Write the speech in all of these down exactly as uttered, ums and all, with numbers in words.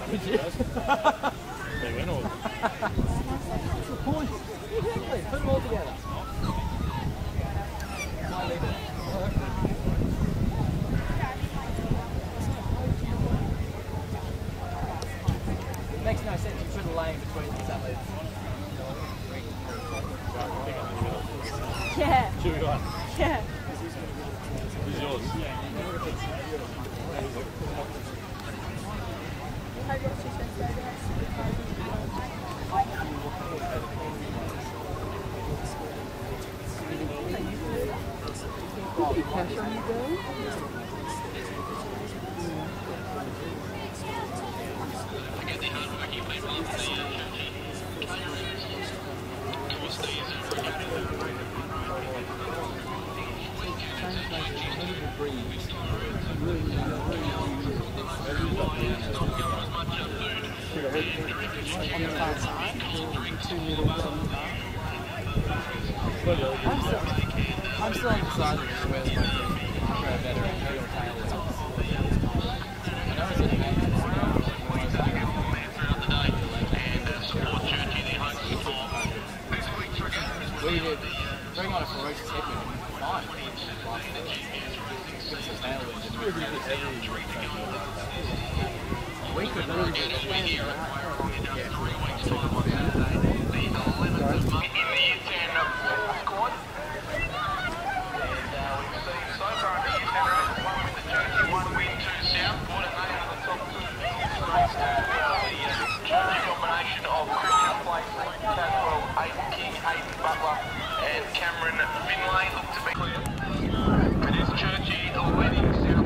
Did you? They went all. Exactly, put them all together. Might leave it. It makes no sense. You put a lane between these athletes. Yeah. Should we go on? Yeah. Who's yours? Cash on you go? On the far side, two middle on the bar. I'm still, I'm still undecided as to whether my feet grow better at heel tailwinds. I know it's in the game. We did bring on a ferocious headwind and fine. Give us a tailwind and we could we could really be playing and Cameron Finlay look to be clear. It is Churchie leading south.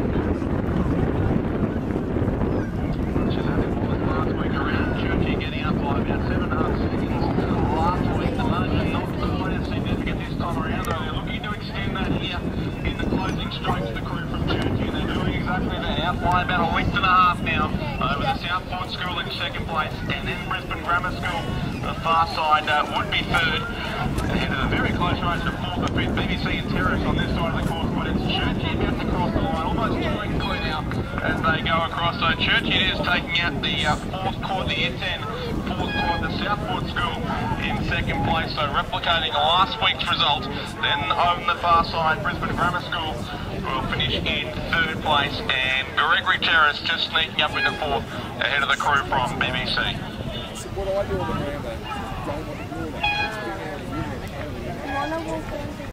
Much as that it was last week around. Churchie getting up by about seven and a half seconds. Last week the margin not quite as significant this time around, though they're looking to extend that here in the closing strokes. The crew from Churchie, and they're doing exactly that. Out by about a length and a half now over the Southport School in second place, and then Brisbane Grammar School. The far side uh, would be third. Ahead of the very close race of fourth and fifth. B B C and Terrace on this side of the course, but it's Churchie about to cross the line, almost doing clear now as they go across. So Churchie is taking out the uh, fourth quad, the G R ten, fourth quad, the Southport School in second place. So replicating last week's result. Then on the far side, Brisbane Grammar School will finish in third place, and Gregory Terrace just sneaking up in the fourth ahead of the crew from B B C. So what I do on the ground, though, don't want to do that. It's been out of unit.